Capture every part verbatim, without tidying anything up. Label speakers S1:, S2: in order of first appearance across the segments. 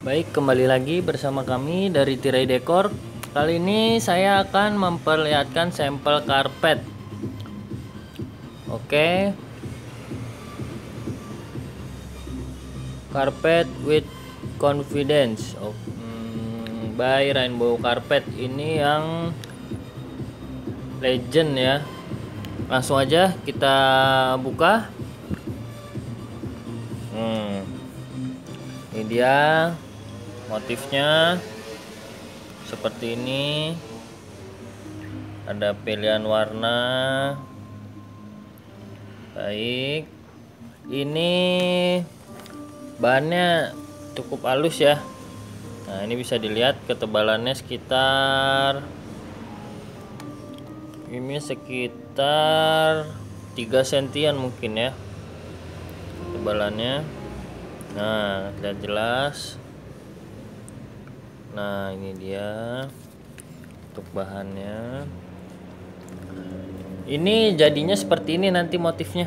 S1: Baik, kembali lagi bersama kami dari Tirai Dekor. Kali ini saya akan memperlihatkan sampel karpet. Oke. Karpet with confidence. Oh, hmm, by Rainbow Carpet. Ini yang legend ya. Langsung aja kita buka. Hmm. Ini dia motifnya seperti ini. Ada pilihan warna. Baik, ini bahannya cukup halus ya. Nah, ini bisa dilihat ketebalannya sekitar ini sekitar tiga sentian mungkin ya ketebalannya. Nah, lihat jelas. Nah, ini dia untuk bahannya. Ini jadinya seperti ini nanti motifnya.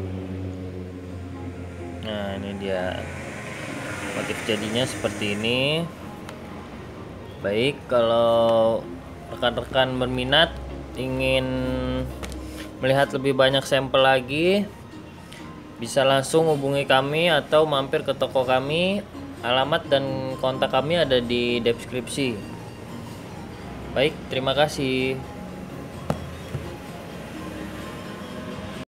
S1: Nah, ini dia motif jadinya seperti ini. Baik, kalau rekan-rekan berminat ingin melihat lebih banyak sampel lagi, bisa langsung hubungi kami atau mampir ke toko kami. Alamat dan kontak kami ada di deskripsi. Baik, terima kasih.